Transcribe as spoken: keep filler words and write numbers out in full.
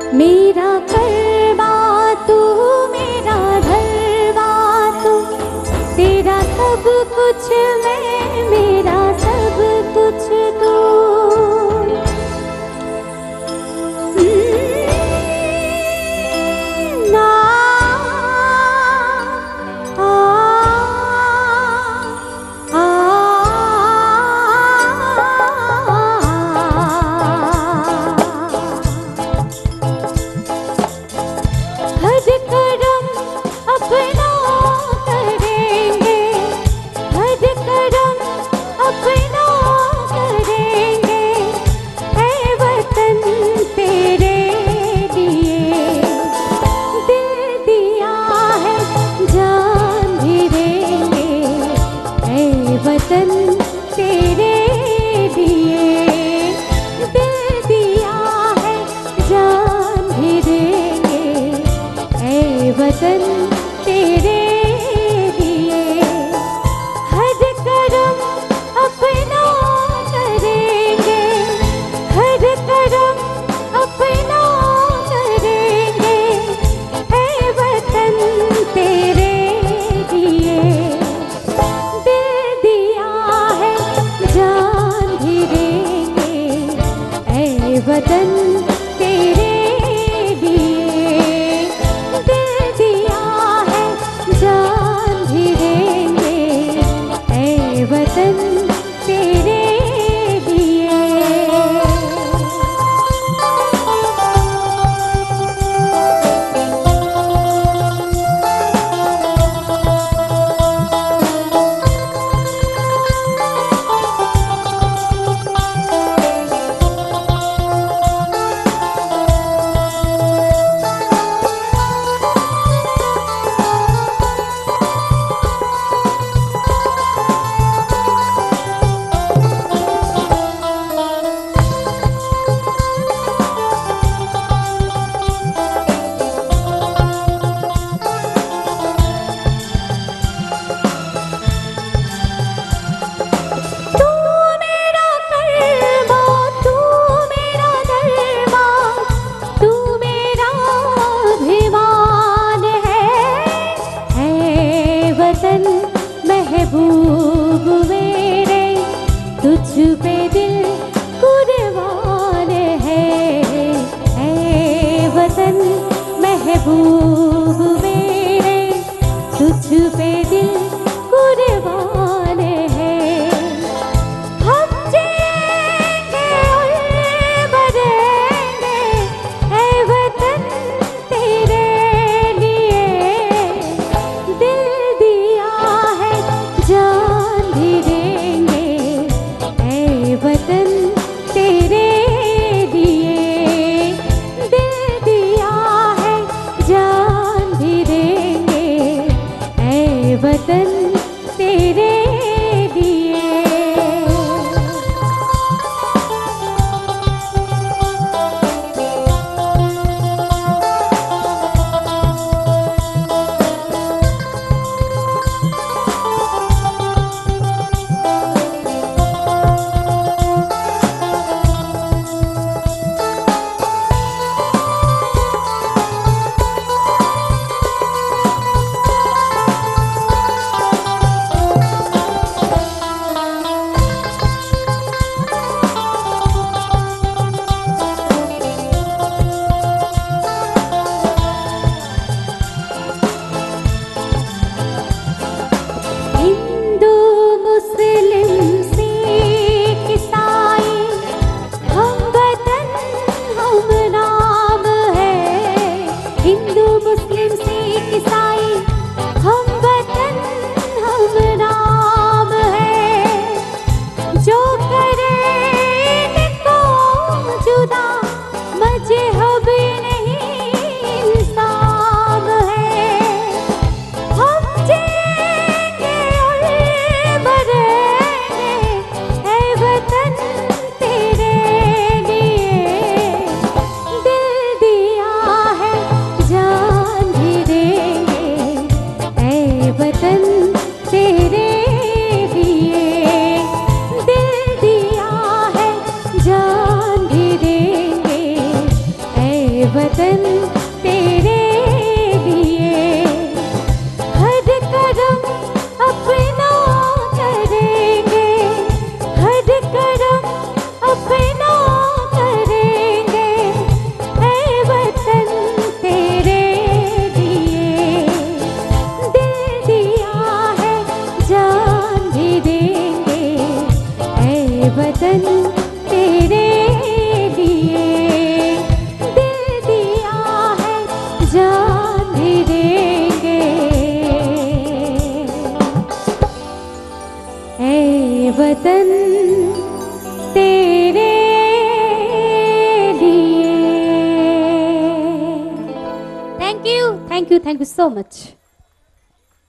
मेरा करवा तू, मेरा धरवा तू, तेरा सब कुछ मैं, मेरा सब कुछ तू। वतन तेरे दिए दिल दिया है, जान भी देंगे ऐ वतन तेरे दिए। हर करम अपना करेंगे, हर करम अपना करेंगे ऐ वतन तेरे दिए। वतन तेरे दिए दिल दिया है, जान भी देंगे ऐ वतन तेरे दिए। वतन तेरे लिए हर कदम अपना करेंगे, हर कदम अपना करेंगे, ऐ वतन तेरे लिए दिल दिया है जान भी देंगे, ऐ वतन तेरे लिए दिल दिया है जान भी देंगे, ऐ वतन तेरे लिए। Thank you, thank you, thank you so much.